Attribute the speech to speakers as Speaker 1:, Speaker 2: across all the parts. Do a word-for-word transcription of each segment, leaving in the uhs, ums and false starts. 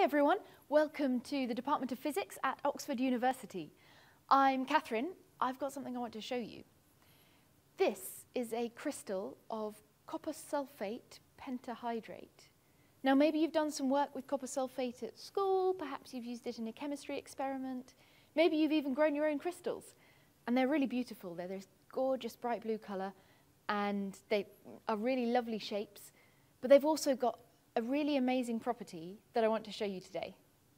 Speaker 1: everyone, welcome to the Department of Physics at Oxford University. I'm Catherine. I've got something I want to show you. This is a crystal of copper sulphate pentahydrate. Now maybe you've done some work with copper sulphate at school, perhaps you've used it in a chemistry experiment, maybe you've even grown your own crystals. And they're really beautiful. They're this gorgeous bright blue colour and they are really lovely shapes, but they've also got a really amazing property that I want to show you today.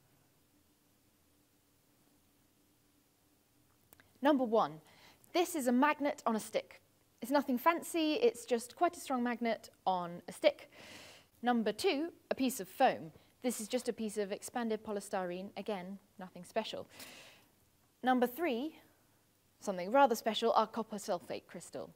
Speaker 1: Number one, this is a magnet on a stick. It's nothing fancy, it's just quite a strong magnet on a stick. Number two, a piece of foam. This is just a piece of expanded polystyrene, again, nothing special. Number three, something rather special, our copper sulphate crystal.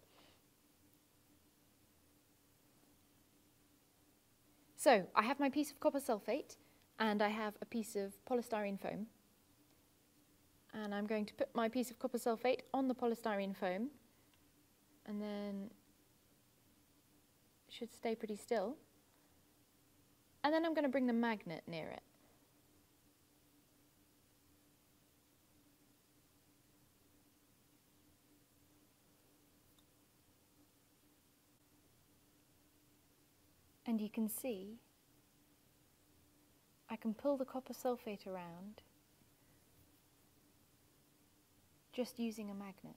Speaker 1: So I have my piece of copper sulphate and I have a piece of polystyrene foam. And I'm going to put my piece of copper sulphate on the polystyrene foam and then it should stay pretty still. And then I'm going to bring the magnet near it. And you can see I can pull the copper sulphate around just using a magnet.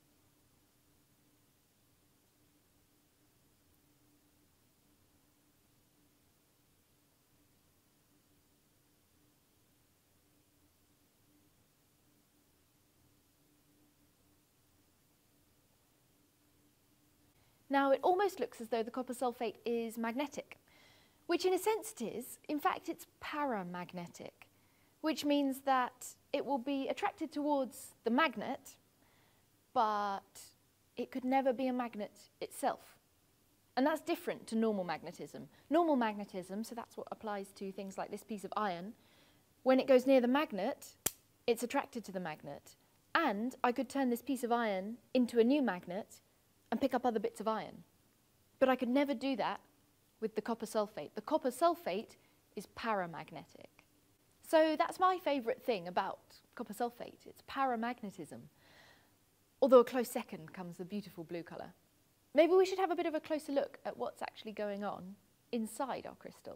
Speaker 1: Now it almost looks as though the copper sulphate is magnetic, which in a sense it is. In fact, it's paramagnetic, which means that it will be attracted towards the magnet, but it could never be a magnet itself. And that's different to normal magnetism. Normal magnetism, so that's what applies to things like this piece of iron, when it goes near the magnet, it's attracted to the magnet. And I could turn this piece of iron into a new magnet and pick up other bits of iron. But I could never do that with the copper sulphate. The copper sulphate is paramagnetic. So that's my favourite thing about copper sulphate. It's paramagnetism. Although a close second comes the beautiful blue colour. Maybe we should have a bit of a closer look at what's actually going on inside our crystal.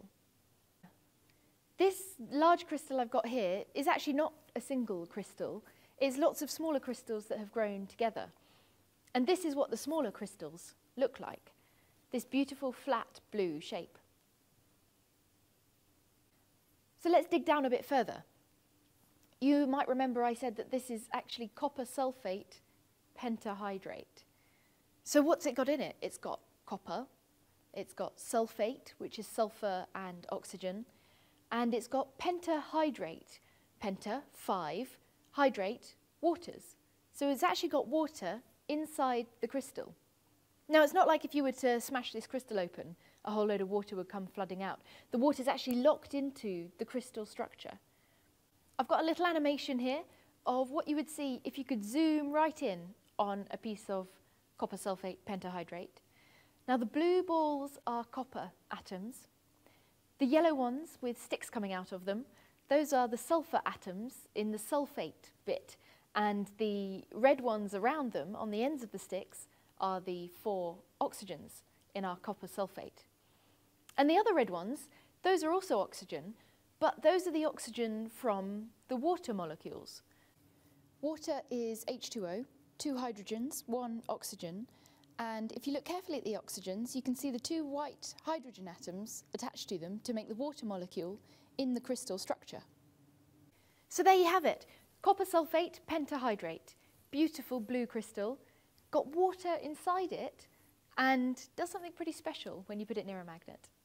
Speaker 1: This large crystal I've got here is actually not a single crystal. It's lots of smaller crystals that have grown together. And this is what the smaller crystals look like. This beautiful flat blue shape. So let's dig down a bit further. You might remember I said that this is actually copper sulphate pentahydrate. So what's it got in it? It's got copper, it's got sulphate, which is sulphur and oxygen, and it's got pentahydrate, penta, five, hydrate, waters. So it's actually got water inside the crystal. Now, it's not like if you were to smash this crystal open, a whole load of water would come flooding out. The water is actually locked into the crystal structure. I've got a little animation here of what you would see if you could zoom right in on a piece of copper sulphate pentahydrate. Now, the blue balls are copper atoms. The yellow ones with sticks coming out of them, those are the sulphur atoms in the sulphate bit. And the red ones around them, on the ends of the sticks, are the four oxygens in our copper sulphate. And the other red ones, those are also oxygen, but those are the oxygen from the water molecules. Water is H two O, two hydrogens, one oxygen, and if you look carefully at the oxygens, you can see the two white hydrogen atoms attached to them to make the water molecule in the crystal structure. So there you have it. Copper sulphate pentahydrate, beautiful blue crystal, got water inside it and does something pretty special when you put it near a magnet.